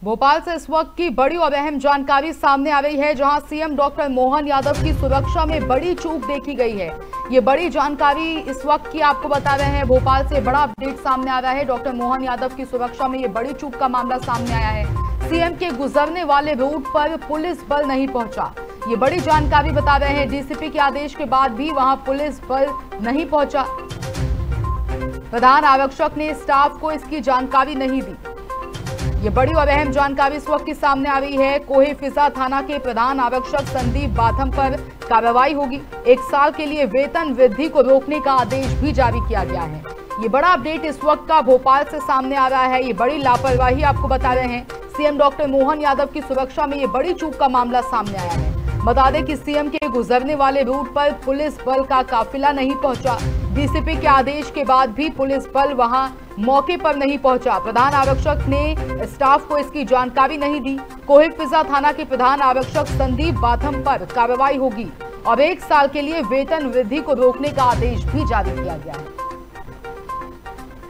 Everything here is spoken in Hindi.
भोपाल से इस वक्त की बड़ी और अहम जानकारी सामने आ रही है, जहां सीएम डॉक्टर मोहन यादव की सुरक्षा में बड़ी चूक देखी गई है। ये बड़ी जानकारी इस वक्त की आपको बता रहे हैं। भोपाल से बड़ा अपडेट सामने आ रहा है। डॉक्टर मोहन यादव की सुरक्षा में ये बड़ी चूक का मामला सामने आया है। सीएम के गुजरने वाले रूट पर पुलिस बल नहीं पहुंचा। ये बड़ी जानकारी बता रहे हैं। डीसीपी के आदेश के बाद भी वहां पुलिस बल नहीं पहुंचा। प्रधान आरक्षक ने स्टाफ को इसकी जानकारी नहीं दी। ये बड़ी और अहम जानकारी इस वक्त की सामने आ रही है। कोहे फिजा थाना के प्रधान आरक्षक संदीप बाथम पर कार्रवाई होगी। 1 साल के लिए वेतन वृद्धि को रोकने का आदेश भी जारी किया गया है। ये बड़ा अपडेट इस वक्त का भोपाल से सामने आ रहा है। ये बड़ी लापरवाही आपको बता रहे हैं। सीएम डॉक्टर मोहन यादव की सुरक्षा में ये बड़ी चूक का मामला सामने आया है। बता दें कि सीएम के गुजरने वाले रूट पर पुलिस बल का काफिला नहीं पहुंचा। डीसीपी के आदेश के बाद भी पुलिस बल वहां मौके पर नहीं पहुंचा। प्रधान आरक्षक ने स्टाफ को इसकी जानकारी नहीं दी। कोहे फिजा थाना के प्रधान आरक्षक संदीप बाथम पर कार्रवाई होगी और 1 साल के लिए वेतन वृद्धि को रोकने का आदेश भी जारी किया गया है।